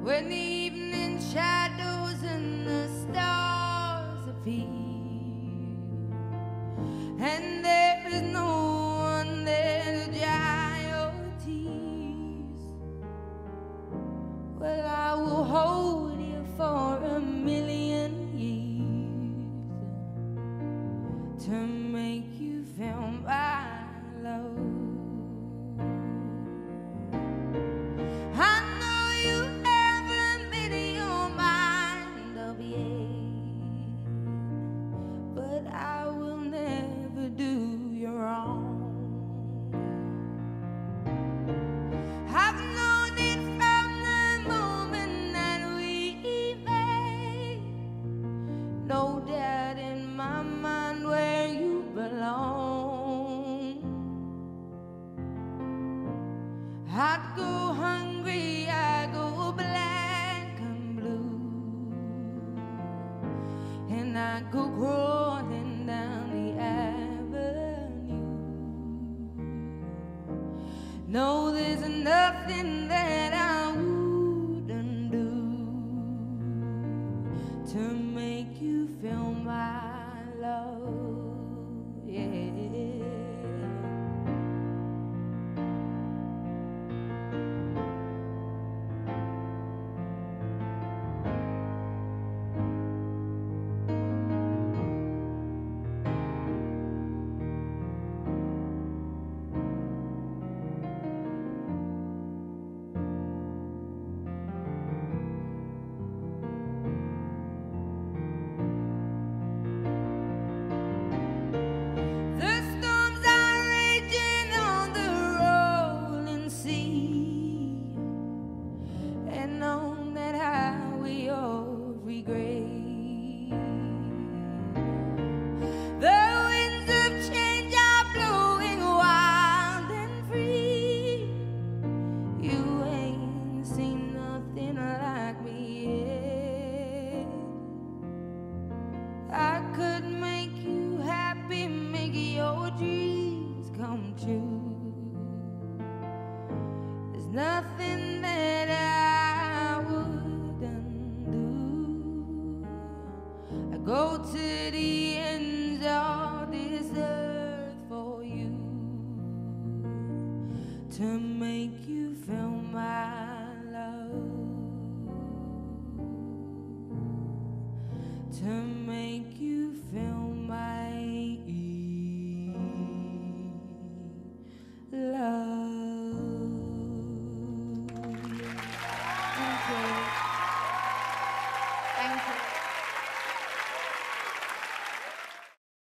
when the evening shadows and the stars appear, and there is no one there to dry your tears. Well, I will hold you for 1,000,000 years to make you feel my love. No doubt in my mind where you belong. I'd go hungry, I go black and blue, and I go crawling down the avenue. No, there's nothing that I wouldn't do to make you feel my love, yeah. I could make you happy, make your dreams come true. There's nothing that I wouldn't do. I go to the ends of this earth for you, to make you feel my love.